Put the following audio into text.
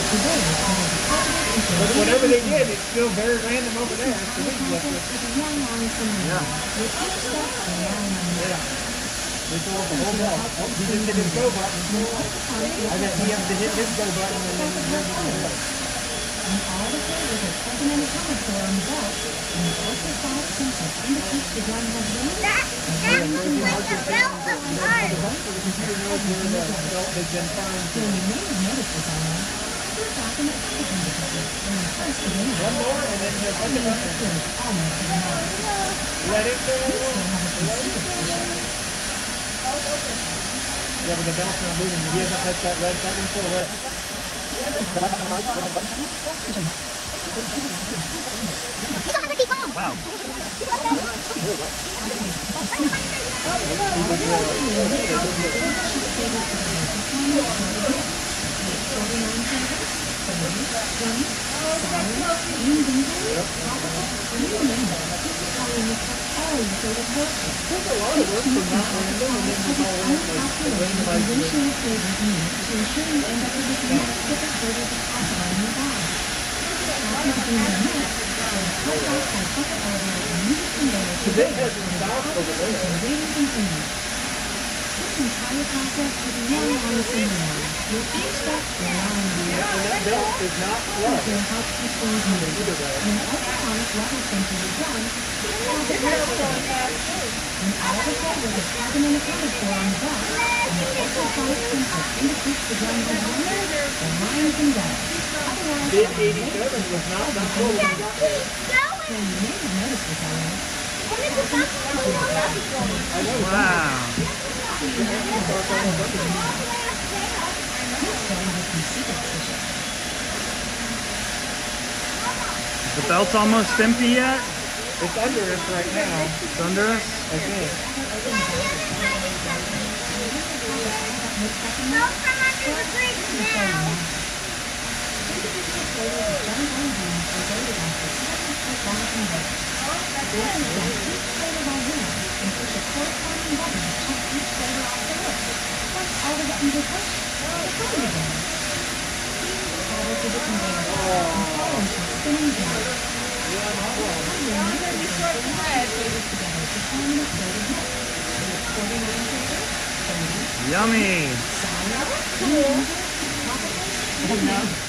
But whatever they did, it's still very random over there. So we can look at it. Yeah. They throw up the whole ball. Oh, he just hit his go button. I guess he has to hit his go button and then he's ready to go. And all the players are present in the counter on the belt, and the ultrasonic sensor indicates the gun has been used. That looks like a belt of art. The computer knows where the belt has been found. So you may have noticed this online. We're talking about the indicator. When you first begin, one more and then the second button is almost in the mouth. Let it go. We still have a few secrets to show. Yeah, but the belt's not moving. He hasn't touched that red button for what? Wow. Today has been stopped over there. This entire process is one long ceremony. Your feedback and that belt is not plugged. Will help keep things moving. When ultrasonic level sensor is done, all the when all the players are present and accounted for on the belt, and the ultrasonic sensor indicates the gun has run, the line can go. Otherwise, Bit 87 was not done full when we got there. And you may have noticed this already. Wow. The belt's almost empty yet? It's under us right now. It's under us? I think. Don't come under the bridge now. Yummy!